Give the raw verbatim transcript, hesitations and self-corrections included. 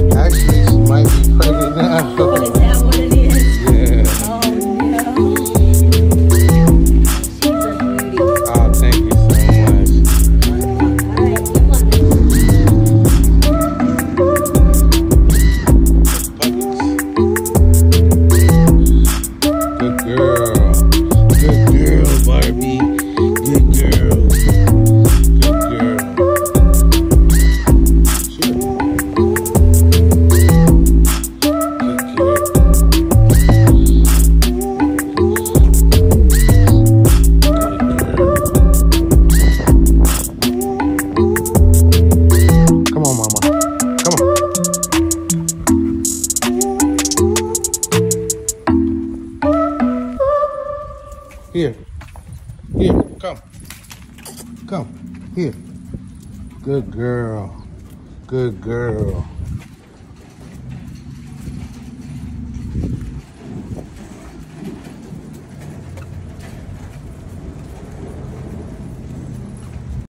Actually, she might be pregnant now. Oh, is that what it is? Yeah. Oh, no. She's a beauty. Oh, thank you so much. All right, come on. Good girl. Good girl, Barbie. Good girl. Good girl. Sure. Good girl. Come on, mama. Come on. Here. Here. Come. Come. Here. Good girl. Good girl.